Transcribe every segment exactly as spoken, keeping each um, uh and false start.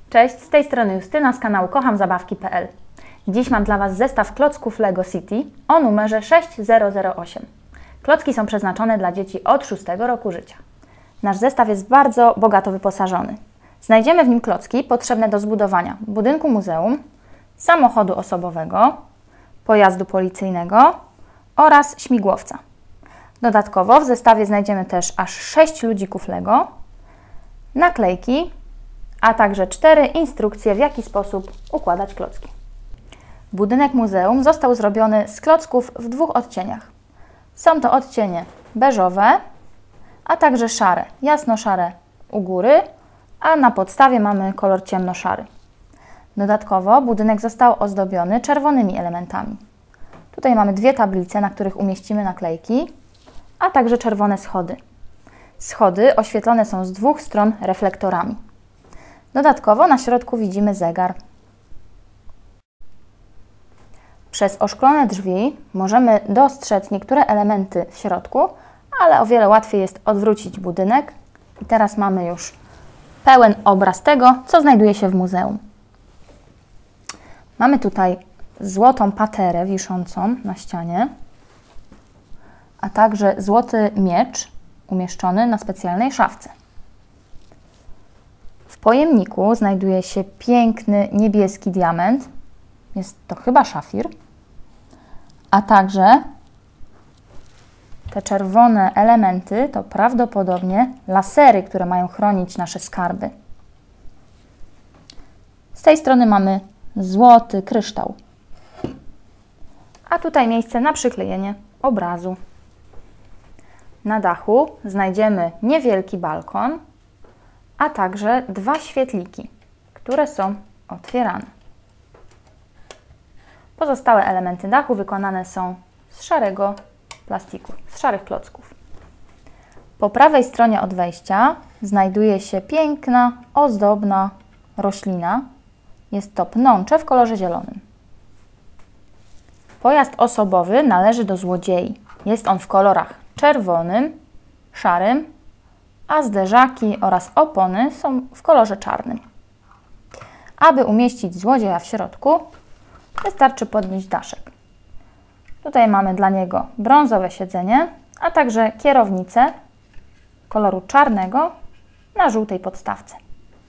Cześć, z tej strony Justyna z kanału kocham zabawki kropka p l. Dziś mam dla Was zestaw klocków LEGO City o numerze sześć zero zero osiem. Klocki są przeznaczone dla dzieci od szóstego roku życia. Nasz zestaw jest bardzo bogato wyposażony. Znajdziemy w nim klocki potrzebne do zbudowania budynku muzeum, samochodu osobowego, pojazdu policyjnego oraz śmigłowca. Dodatkowo w zestawie znajdziemy też aż sześć ludzików LEGO, naklejki, a także cztery instrukcje, w jaki sposób układać klocki. Budynek muzeum został zrobiony z klocków w dwóch odcieniach. Są to odcienie beżowe, a także szare, jasno-szare u góry, a na podstawie mamy kolor ciemno-szary. Dodatkowo budynek został ozdobiony czerwonymi elementami. Tutaj mamy dwie tablice, na których umieścimy naklejki, a także czerwone schody. Schody oświetlone są z dwóch stron reflektorami. Dodatkowo na środku widzimy zegar. Przez oszklone drzwi możemy dostrzec niektóre elementy w środku, ale o wiele łatwiej jest odwrócić budynek. I teraz mamy już pełen obraz tego, co znajduje się w muzeum. Mamy tutaj złotą paterę wiszącą na ścianie, a także złoty miecz umieszczony na specjalnej szafce. W pojemniku znajduje się piękny niebieski diament, jest to chyba szafir, a także te czerwone elementy to prawdopodobnie lasery, które mają chronić nasze skarby. Z tej strony mamy złoty kryształ, a tutaj miejsce na przyklejenie obrazu. Na dachu znajdziemy niewielki balkon, a także dwa świetliki, które są otwierane. Pozostałe elementy dachu wykonane są z szarego plastiku, z szarych klocków. Po prawej stronie od wejścia znajduje się piękna, ozdobna roślina. Jest to pnącze w kolorze zielonym. Pojazd osobowy należy do złodziei. Jest on w kolorach czerwonym, szarym, a zderzaki oraz opony są w kolorze czarnym. Aby umieścić złodzieja w środku, wystarczy podnieść daszek. Tutaj mamy dla niego brązowe siedzenie, a także kierownicę koloru czarnego na żółtej podstawce.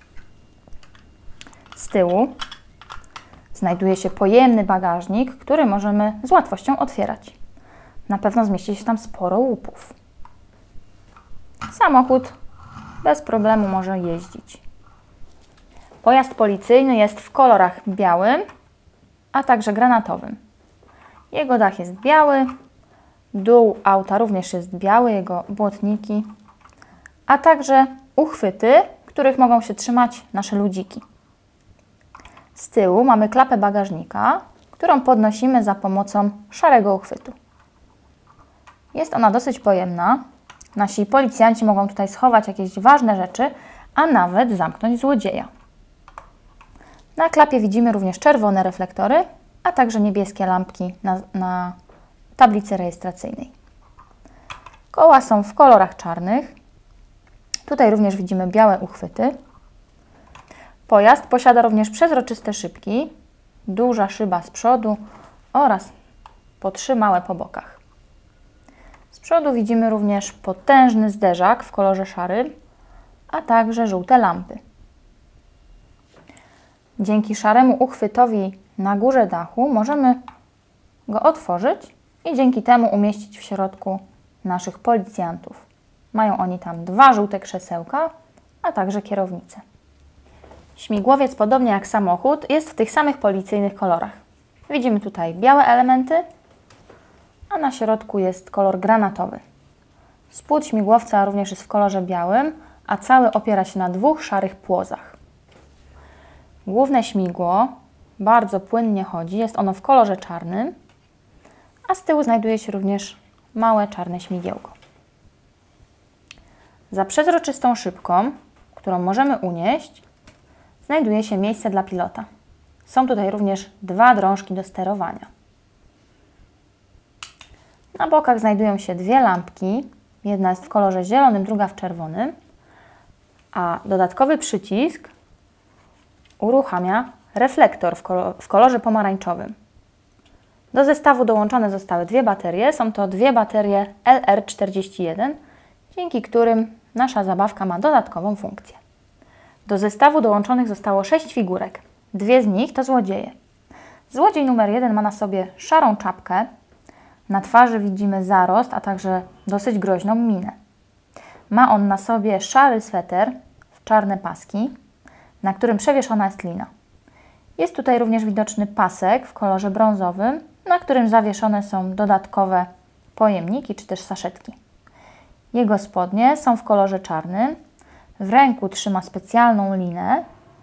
Z tyłu znajduje się pojemny bagażnik, który możemy z łatwością otwierać. Na pewno zmieści się tam sporo łupów. Samochód bez problemu może jeździć. Pojazd policyjny jest w kolorach białym, a także granatowym. Jego dach jest biały, dół auta również jest biały, jego błotniki, a także uchwyty, których mogą się trzymać nasze ludziki. Z tyłu mamy klapę bagażnika, którą podnosimy za pomocą szarego uchwytu. Jest ona dosyć pojemna. Nasi policjanci mogą tutaj schować jakieś ważne rzeczy, a nawet zamknąć złodzieja. Na klapie widzimy również czerwone reflektory, a także niebieskie lampki na, na tablicy rejestracyjnej. Koła są w kolorach czarnych. Tutaj również widzimy białe uchwyty. Pojazd posiada również przezroczyste szybki, duża szyba z przodu oraz po trzy małe po bokach. Z przodu widzimy również potężny zderzak w kolorze szarym, a także żółte lampy. Dzięki szaremu uchwytowi na górze dachu możemy go otworzyć i dzięki temu umieścić w środku naszych policjantów. Mają oni tam dwa żółte krzesełka, a także kierownicę. Śmigłowiec, podobnie jak samochód, jest w tych samych policyjnych kolorach. Widzimy tutaj białe elementy, a na środku jest kolor granatowy. Spód śmigłowca również jest w kolorze białym, a cały opiera się na dwóch szarych płozach. Główne śmigło bardzo płynnie chodzi, jest ono w kolorze czarnym, a z tyłu znajduje się również małe czarne śmigiełko. Za przezroczystą szybką, którą możemy unieść, znajduje się miejsce dla pilota. Są tutaj również dwa drążki do sterowania. Na bokach znajdują się dwie lampki, jedna jest w kolorze zielonym, druga w czerwonym, a dodatkowy przycisk uruchamia reflektor w, kolor, w kolorze pomarańczowym. Do zestawu dołączone zostały dwie baterie. Są to dwie baterie L R czterdzieści jeden, dzięki którym nasza zabawka ma dodatkową funkcję. Do zestawu dołączonych zostało sześć figurek. Dwie z nich to złodzieje. Złodziej numer jeden ma na sobie szarą czapkę. Na twarzy widzimy zarost, a także dosyć groźną minę. Ma on na sobie szary sweter w czarne paski, na którym przewieszona jest lina. Jest tutaj również widoczny pasek w kolorze brązowym, na którym zawieszone są dodatkowe pojemniki czy też saszetki. Jego spodnie są w kolorze czarnym, w ręku trzyma specjalną linę,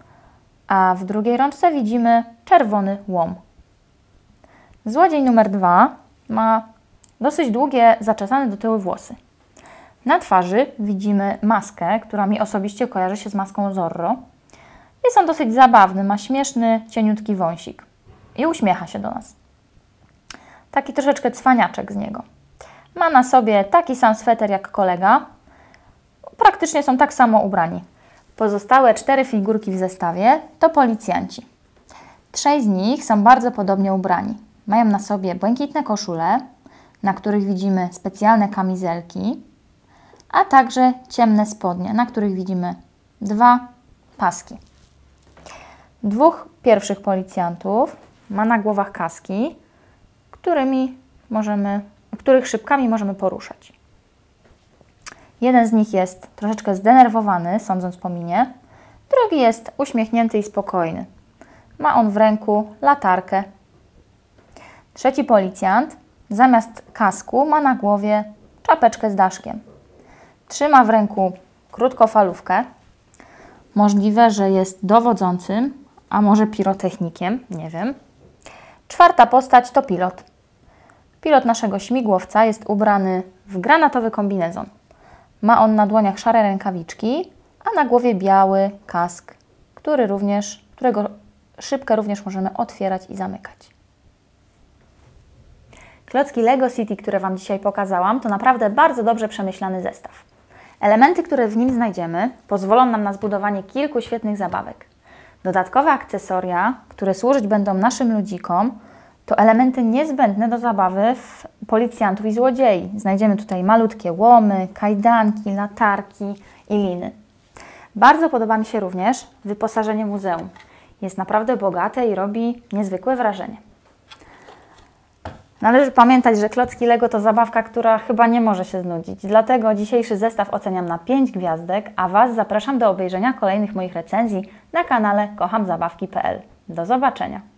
a w drugiej rączce widzimy czerwony łom. Złodziej numer dwa ma dosyć długie, zaczesane do tyłu włosy. Na twarzy widzimy maskę, która mi osobiście kojarzy się z maską Zorro. Jest on dosyć zabawny, ma śmieszny, cieniutki wąsik i uśmiecha się do nas. Taki troszeczkę cwaniaczek z niego. Ma na sobie taki sam sweter jak kolega. Praktycznie są tak samo ubrani. Pozostałe cztery figurki w zestawie to policjanci. Trzej z nich są bardzo podobnie ubrani. Mają na sobie błękitne koszule, na których widzimy specjalne kamizelki, a także ciemne spodnie, na których widzimy dwa paski. Dwóch pierwszych policjantów ma na głowach kaski, którymi możemy, których szybkami możemy poruszać. Jeden z nich jest troszeczkę zdenerwowany, sądząc po minie, drugi jest uśmiechnięty i spokojny. Ma on w ręku latarkę. Trzeci policjant zamiast kasku ma na głowie czapeczkę z daszkiem. Trzyma w ręku krótkofalówkę. Możliwe, że jest dowodzącym, a może pirotechnikiem, nie wiem. Czwarta postać to pilot. Pilot naszego śmigłowca jest ubrany w granatowy kombinezon. Ma on na dłoniach szare rękawiczki, a na głowie biały kask, który również, którego szybkę również możemy otwierać i zamykać. Klocki Lego City, które Wam dzisiaj pokazałam, to naprawdę bardzo dobrze przemyślany zestaw. Elementy, które w nim znajdziemy, pozwolą nam na zbudowanie kilku świetnych zabawek. Dodatkowe akcesoria, które służyć będą naszym ludzikom, to elementy niezbędne do zabawy w policjantów i złodziei. Znajdziemy tutaj malutkie łomy, kajdanki, latarki i liny. Bardzo podoba mi się również wyposażenie muzeum. Jest naprawdę bogate i robi niezwykłe wrażenie. Należy pamiętać, że klocki Lego to zabawka, która chyba nie może się znudzić. Dlatego dzisiejszy zestaw oceniam na pięć gwiazdek, a Was zapraszam do obejrzenia kolejnych moich recenzji na kanale kocham zabawki kropka p l. Do zobaczenia!